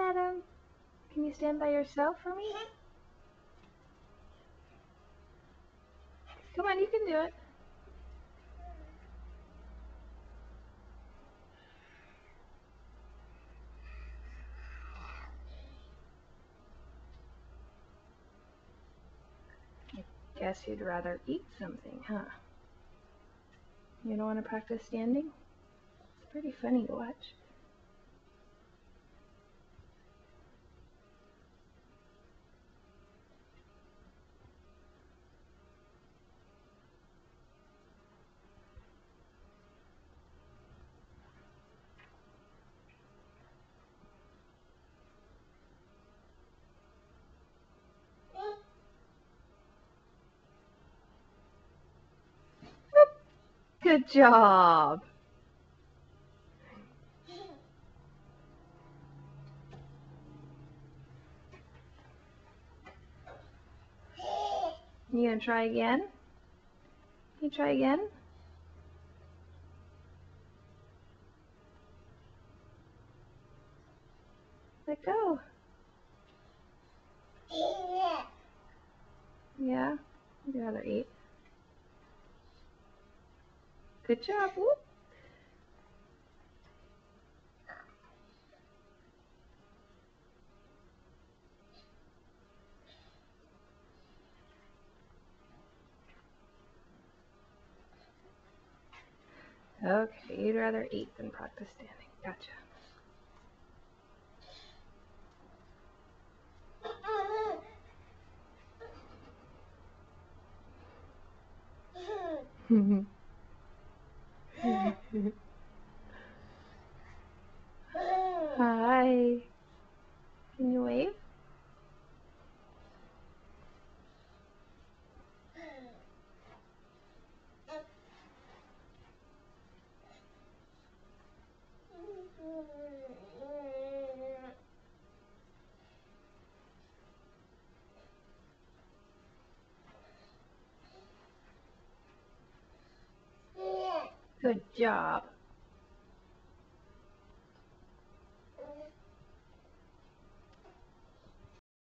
Adam, can you stand by yourself for me? Come on, you can do it. I guess you'd rather eat something, huh? You don't want to practice standing? It's pretty funny to watch. Good job. You gonna try again? You try again? Let go. Yeah? You'd rather eat. Good job. Whoop. Okay, you'd rather eat than practice standing. Gotcha. Hi. Can you wave? Good job.